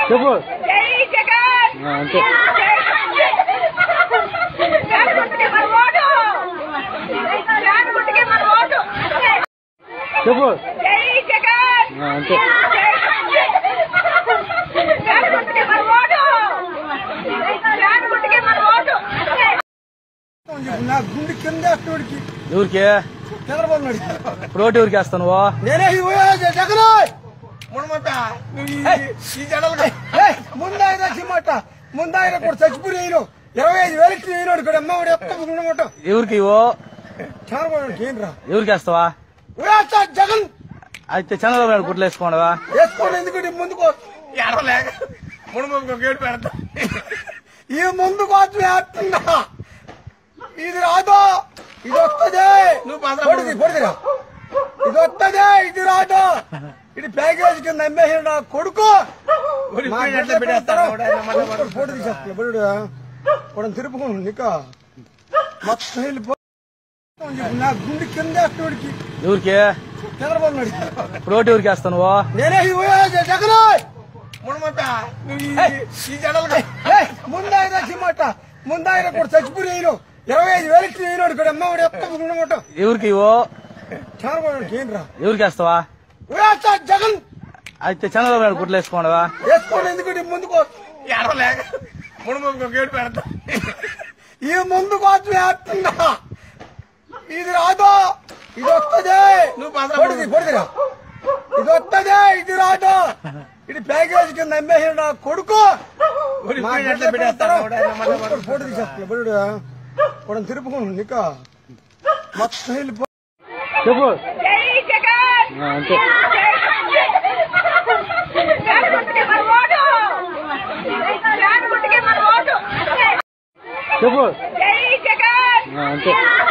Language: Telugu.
చెప్పు అంతే చెప్పు అంతే నా గుండె కింద ఎవరికి చంద్రబాబు నాయుడు ఇప్పుడు ఓటు ఎవరికి వేస్తాను నేనే జగన్ ఈ జనాలు ముందాయిన సిమ్మట ముందాయిన కూడా చచ్చిపోయారు 25,000 అయినాడు ఇక్కడ అమ్మవాడు ఎత్తమాట ఎవరికి చంద్రబాబు నాయుడు ఏం రా ఎవరికి వేస్తావా జగన్ అయితే చంద్రబాబు నాయుడు గుడ్లు వేసుకోండివా వేసుకోండి ఎందుకంటే ముందుకు ఎడలేక మునుమకు గేటు పెడతా ఈ ముందుకు వేస్తున్నా ఇది రాదు ఇది వస్తుంది కొడుకురా ఇది వస్తుంది ఇది రాదు ఇది ప్యాకేజ్ కింద అమ్మేసాడు నా కొడుకు ఫోటో తీసేస్తా బడు కూడా తిరుపుకోండి నీక మొత్తం వెళ్ళిపో నా గుండె కింద ఎవరికి చంద్రబాబు నాయుడు ఇప్పుడు ఓటు ఎవరికి వేస్తాను నేనే జగన్ ఈ జనాలు ముందాయిన సిమ్మట ముందాయిన కూడా చచ్చిపోయారు 25,000 అయినాడు ఇక్కడ అమ్మవాడు ఎత్తమాట ఎవరికి చంద్రబాబు నాయుడు ఏం రా ఎవరికి వేస్తావా జగన్ అయితే చంద్రబాబు నాయుడు గుడ్లు వేసుకోండివా వేసుకోండి ఎందుకంటే ముందుకు ఎడలేక మునుమకు గేటు పెడతా ఈ ముందుకు వేస్తున్నా ఇది రాదు ఇది వస్తుంది కొడుకురా ఇది వస్తుంది ఇది రాదు ఇది ప్యాకేజ్ కింద అమ్మేసాడు నా కొడుకు ఫోటో తీసేస్తా బడు కూడా తిరుపుకోండి నీక మొత్తం వెళ్ళిపో చెప్పు అంతే చెప్పు అంతే